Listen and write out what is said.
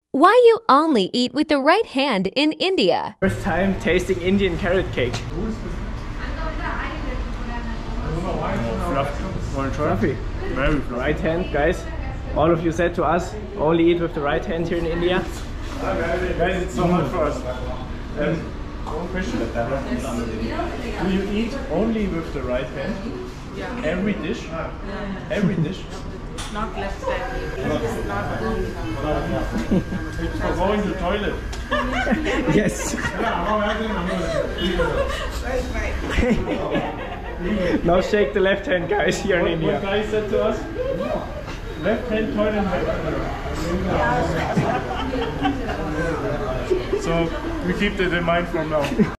Why you only eat with the right hand in India? First time tasting Indian carrot cake. Fluffy. Very fluffy. Right hand, guys. All of you said to us, only eat with the right hand here in India. Guys, it's so hard for us. One question. Do you eat only with the right hand? Yeah. Every dish? Every dish? Not left side. It's not only. It's for going to the toilet. Yes. Right. Now shake the left hand, guys, here in What India. guy said to us? Left hand toilet. So we keep that in mind from now.